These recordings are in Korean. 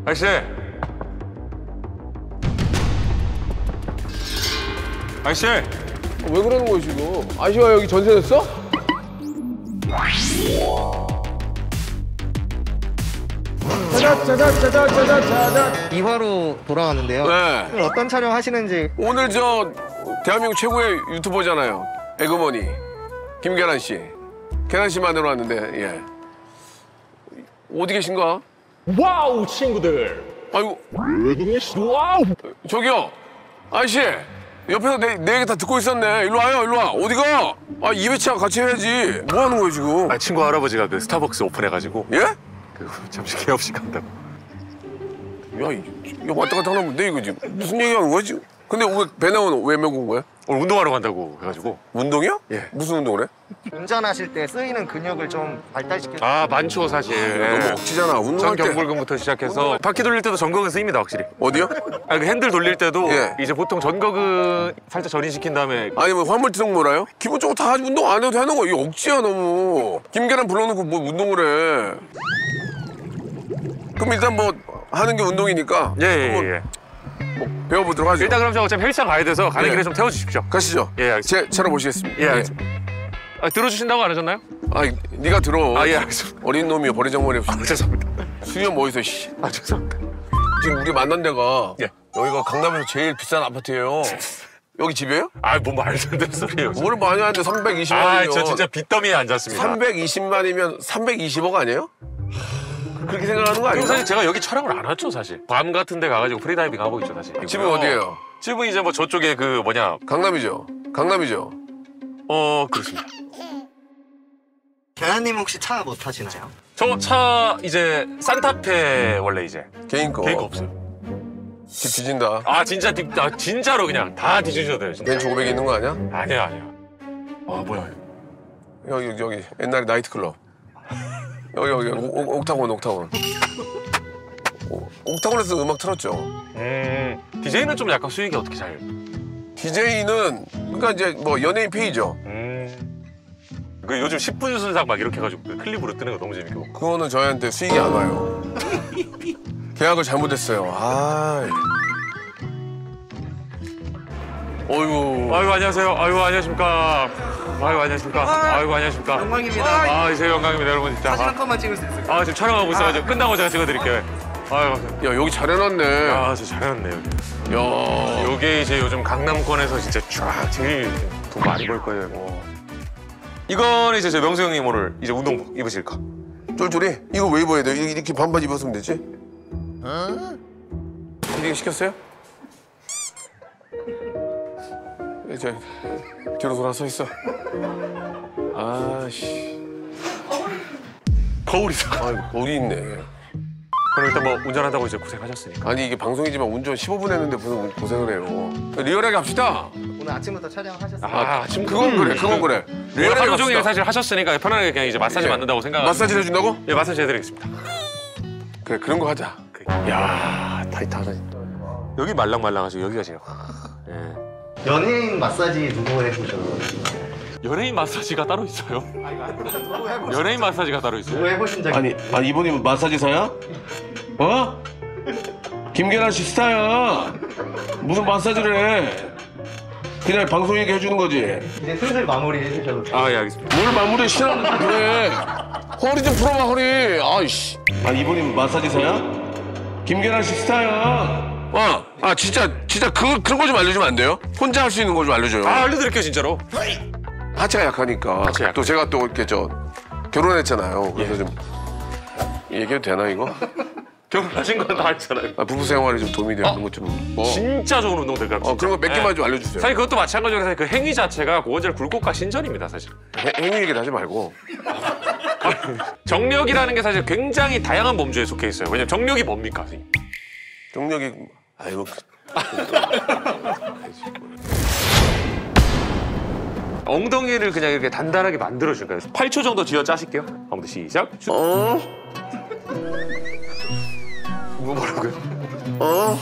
아저씨. 아저씨. 왜 그러는 거야 지금? 아저씨가 여기 전세 냈어? 짜자짜자짜자짜자자. 2화로 돌아왔는데요. 네. 오늘 어떤 촬영 하시는지. 오늘 저 대한민국 최고의 유튜버잖아요. 에그머니 김계란 씨. 계란 씨 만나러 왔는데 예. 어디 계신가? 와우 친구들. 아이고 와우. 저기요 아저씨 옆에서 내 얘기 다 듣고 있었네. 일로 와요 일로 와. 어디가? 아 2회차 같이 해야지. 뭐 하는 거예요 지금? 아, 친구 할아버지가 그 스타벅스 오픈해가지고 예? 그 잠시 개업식 간다고. 야 왔다 갔다 하면 내 이거 지금 무슨 얘기하는 거야 지금? 근데 왜 배 나오는 왜 메고 온 거야? 오늘 운동하러 간다고 해가지고. 운동이요? 예. 무슨 운동을 해? 운전하실 때 쓰이는 근육을 좀 발달시켜. 아, 많죠 사실. 너무 억지잖아. 운동할 때 전경불근부터 시작해서 바퀴 돌릴 때도 전극은 쓰입니다 확실히. 어디요? 아, 그 핸들 돌릴 때도 예. 이제 보통 전극은 살짝 전이시킨 다음에 아니 뭐 화물트럭 몰아요? 기본적으로 다 운동 안 해도 되는 거. 이거 억지야 너무. 김계란 불러놓고 뭐 운동을 해. 그럼 일단 뭐 하는 게 운동이니까 예. 뭐 배워보도록 하죠. 일단 그럼 저 어차피 헬스장 가야 돼서 가는 예. 길에 좀 태워주십시오. 가시죠. 예, 알겠습니다. 제 차로 모시겠습니다. 예, 알겠습니다. 아, 들어주신다고 안 하셨나요? 아 네가 들어. 아, 예, 알겠습니다. 어린 놈이야 버리장머리 없이. 죄송합니다. 수염 어디서 씨. 아, 죄송합니다. 지금 우리 만난 데가 예. 여기가 강남에서 제일 비싼 아파트예요. 여기 집이에요? 아, 뭐 말도 안 되는 소리예요. 뭘 많이 하는데 320만이면 아, 저 진짜 빚더미에 앉았습니다. 320만이면 320억 아니에요? 그렇게 생각하는 거 그럼 아니에요? 사실 제가 여기 촬영을 안 왔죠, 사실. 밤 같은 데 가가지고 프리다이빙 하고 있죠, 사실. 집은 어디예요? 집은 이제 뭐 저쪽에 그 뭐냐. 강남이죠? 강남이죠? 그렇습니다. 계란님 혹시 차 못 타시나요? 저 차 이제 산타페 원래 이제 개인 거. 계획 없어요. 집 뒤진다. 아, 진짜 진짜로 그냥 다 뒤지셔도 돼요, 진짜. 벤츠 500 있는 거 아니야? 아니야. 아, 뭐야. 여기 옛날에 나이트클럽. 여기 옥타곤. 옥타곤에서 음악 틀었죠. DJ는 좀 약간 수익이 어떻게 잘. DJ는 그러니까 이제 뭐 연예인 페이죠. 그 요즘 10분 순삭 막 이렇게 해가지고 그 클립으로 뜨는 거 너무 재밌게 보고. 그거는 저희한테 수익이 안 와요. 계약을 잘못했어요. 어이구. 아이고, 안녕하세요. 아이고, 안녕하십니까. 아이고, 안녕하십니까. 아이고, 안녕하십니까. 영광입니다. 아, 제 영광입니다, 여러분. 진짜. 사진 한 컷만 찍을 수 있어요. 지금 촬영하고 있어가지고 끝나고 제가 찍어드릴게요. 아이고. 야 여기 잘 해놨네. 아, 진짜 잘해놨네, 여기. 야. 요게 이제 요즘 강남권에서 진짜 쫙 제일 돈 많이 벌 거예요, 이거. 이거는 이제 저 명수 형님 오늘 이제 운동복 입으실 거. 쫄쫄이? 이거 왜 입어야 돼? 이렇게 반바지 입었으면 되지? 피디가 시켰어요? 이제 뒤로 돌아 서 있어. 아씨. 거울이 있어. 아이고 거울이 있네. 그럼 일단 뭐 운전한다고 이제 고생하셨으니까. 아니 이게 방송이지만 운전 15분 했는데 무슨 고생을 해요. 리얼하게 합시다. 오늘 아침부터 촬영하셨어요? 지금 그건 그래. 리얼하게 하루 종일 합시다. 사실 하셨으니까 편안하게 그냥 이제 마사지 예. 받는다고 생각. 마사지를 해준다고? 예, 마사지 해드리겠습니다. 그래 그런 거 하자. 야, 타이트하다. 여기 말랑말랑하시고 여기가 제일. 예. 연예인 마사지 누구 해보셨어요? 연예인 마사지가 따로 있어요. 연예인 마사지가 따로 있어요. 누구 해보신 적 있어요? 아니 이분이 마사지사야? 어? 김계란 씨 스타야. 무슨 마사지를 해? 그냥 방송 얘기 해주는 거지. 이제 슬슬 마무리 해주셔도 돼요. 예, 알겠습니다. 뭘 마무리해 싫어하는 그래. 허리 좀 풀어봐 허리. 아이씨. 아니 이분이 마사지사야? 김계란 씨 스타야. 진짜 그런 거 좀 알려주면 안 돼요? 혼자 할 수 있는 거 좀 알려줘요. 알려드릴게요, 진짜로. 하체가 약하니까. 하체 약해. 또 제가 또 이렇게 결혼했잖아요. 그래서 좀 얘기해도 되나 이거? 결혼하신 건 다 했잖아요. 부부 생활에 좀 도움이 되는 것 좀. 뭐. 진짜 좋은 운동 될 것 같아요. 그런 거 몇 개만 좀 알려주세요. 사실 그것도 마찬가지로 사실 그 행위 자체가 고관절 굴곡과 신전입니다, 사실. 행위 얘기 하지 말고. 정력이라는 게 사실 굉장히 다양한 범주에 속해 있어요. 왜냐면 정력이 뭡니까? 선생님? 정력이 아이고. 엉덩이를 그냥 이렇게 단단하게 만들어줄 거예요. 8초 정도 쥐어 짜실게요. 한번 더 시작. 뭐 뭐라고요?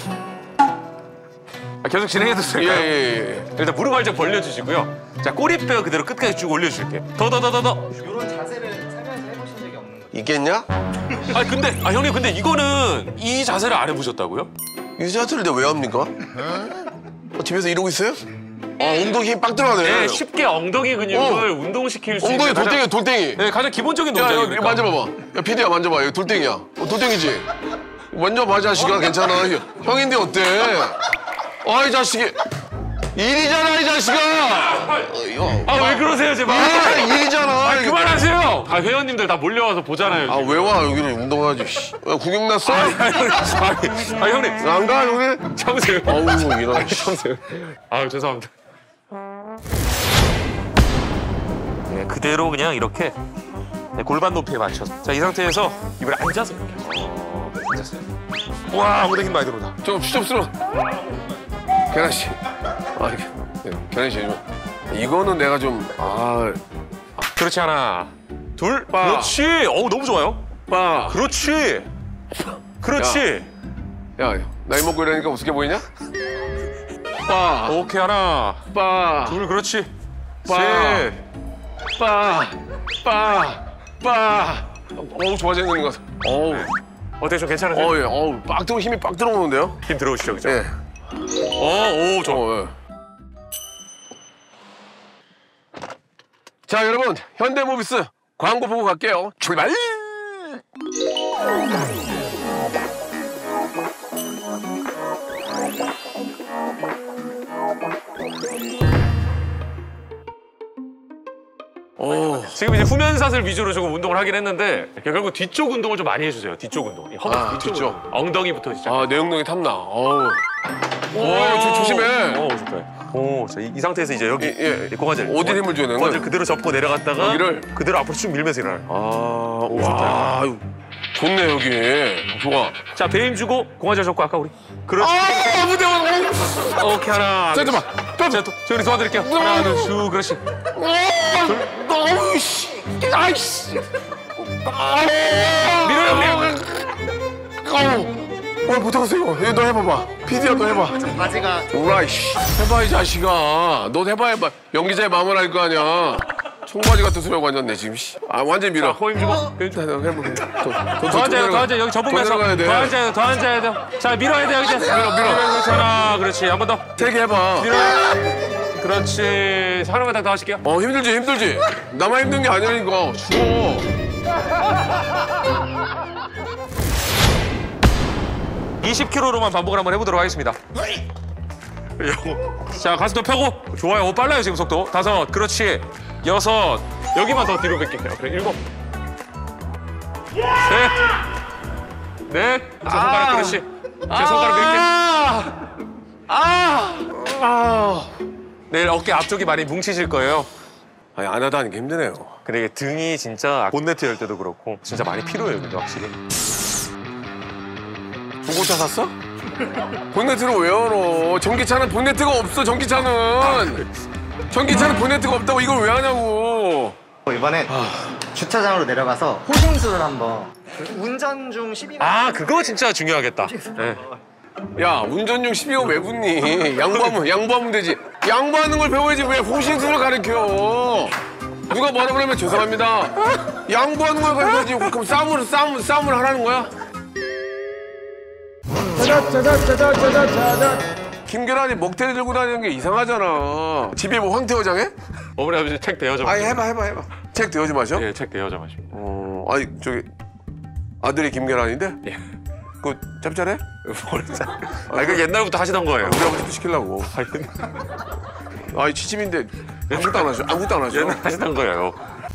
계속 진행해도 될까요? 예. 일단 무릎 활짝 벌려주시고요. 자, 꼬리뼈 그대로 끝까지 쭉 올려주실게요. 더. 이런 자세를 살면서 해보신 적이 없는 거예요? 있겠냐? 아 근데 형님 근데 이거는 이 자세를 안 해보셨다고요? 이 자세를 내가 왜 합니까? 집에서 이러고 있어요? 엉덩이 힘 빡 들어가네. 네, 쉽게 엉덩이 근육을 운동시킬 수 엉덩이 있는 돌덩이야, 돌덩이. 네, 가장 기본적인 야, 동작이니까. 이거 만져봐봐. 야, 피디야, 만져봐. 이거 돌덩이야. 돌덩이지? 만져봐, 자식아. 괜찮아. 형인데 어때? 이 자식이. 일이잖아, 이 자식아! 왜 그러세요, 제발? 일이잖아. 그만하세요! 회원님들 다 몰려와서 보잖아요. 왜 와? 여기는 운동하지. 구경 났어? 형님. 안 가, 여기? 참으세요. 이런. 참으세요. 죄송합니다. 네, 그대로 그냥 이렇게 골반 높이에 맞춰서. 자, 이 상태에서 이번에 앉아서 이렇게. 앉았어요. 와, 엉덩이 힘 많이 들어온다. 좀 추접스러워. 계란 씨. 계란 씨. 이거는 내가 좀, 그렇지, 하나, 둘, 빠. 그렇지. 너무 좋아요. 빠. 그렇지. 그렇지. 야, 나이 먹고 이러니까 우습게 보이냐? 빠. 오케이, 하나, 빠. 둘, 그렇지. 빠. 셋. 빠. 좋아지는 것 같아. 어때요? 좀 괜찮으세요? 빡 들어, 힘이 빡 들어오는데요? 힘 들어오시죠, 그죠? 예. 오, 좋아. 예. 자, 여러분, 현대모비스 광고 보고 갈게요. 출발! 지금 이제 후면샷을 위주로 조금 운동을 하긴 했는데 결국 뒤쪽 운동을 좀 많이 해주세요. 뒤쪽 운동. 허벅지 뒤쪽. 뒤쪽. 운동. 엉덩이부터 시작. 내용동이 탐나. 조심해. 좋다. 자, 이 상태에서 이제 여기 고관절. 어디 힘을 줘야 되는 거야? 고관절 그대로 접고 내려갔다가 여기를? 그대로 앞으로 쭉 밀면서 일어나요. 와, 좋네, 여기. 좋아. 자, 배 힘 주고 고관절 접고 아까 우리. 그렇지. 오케이, 하나. 잠깐만. 자, 저희 도와드릴게요. 하나, 둘, 쭉. 그렇지. 아이씨. 밀어요, 형님. 못하겠어요. 너 해봐봐. 피디야, 너 해봐. 바지가 우라이씨. 해봐, 이 자식아. 너 해봐. 연기자의 마음을 알 거 아니야. 청바지 같은 소리하고 앉았네, 지금. 완전 밀어. 호 힘 주고. 더 앉아요. 여기 접으면서. 더 앉아야 돼요. 자, 밀어야 돼요, 이제. 밀어. 그렇잖아. 그렇지. 한 번 더. 되게 해봐. 밀어. 그렇지. 하나만 더 하실게요. 힘들지. 나만 힘든 게 아니라니까. 죽어. 20kg로만 반복을 한번 해보도록 하겠습니다. 자, 가슴도 펴고. 좋아요. 빨라요, 지금 속도. 5. 그렇지. 6. 여기만 더 뒤로 뺄게요. 그래, 7. 넷. 제 손가락 그렇지. 제 손가락 밀게. 내일 어깨 앞쪽이 많이 뭉치실 거예요. 안 하다 하니까 힘드네요. 근데 이게 등이 진짜 본네트 열 때도 그렇고 진짜 많이 필요해요, 근데 확실히. 중고차 샀어? 본네트를 왜 열어? 전기차는 본네트가 없어, 전기차는 본네트가 없다고 이걸 왜 하냐고. 이번엔 주차장으로 내려가서 호신술을 한번 운전 중 12분 그거 진짜 중요하겠다. 네. 야, 운전 중 12호 왜 붙니? 양보하면 되지. 양보하는 걸 배워야지 왜 호신술을 가르쳐? 누가 뭐라 그러면 죄송합니다. 양보하는 걸 가르쳐야지. 그럼 싸움을 하라는 거야? 김계란이 먹태를 들고 다니는 게 이상하잖아. 집에 뭐 황태어장 해? 어머니 아버지 책 대여자. 해봐. 책 대여지 마셔? 예, 책 대여자 마시. 저기 아들이 김계란인데? 예. 그거 짭짤해? 이거 옛날부터 하시던 거예요. 우리 아버지도 시키려고. 취침인데 아무것도 안 하죠. 옛날 하시던 거예요.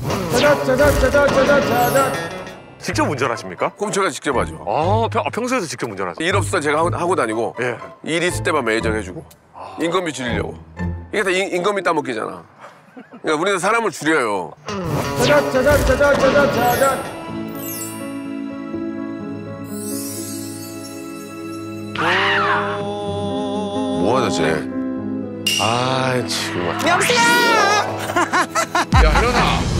직접 운전하십니까? 그럼 제가 직접 하죠. 평소에도 직접 운전하세요? 일 없을 때 제가 하고 다니고 예. 일 있을 때만 매니저 해주고 인건비 줄이려고. 이게 다 인건비 따먹기잖아. 그러니까 우리는 사람을 줄여요. 뭐하냐 쟤. 정말. 명수야! 야, 혜련아.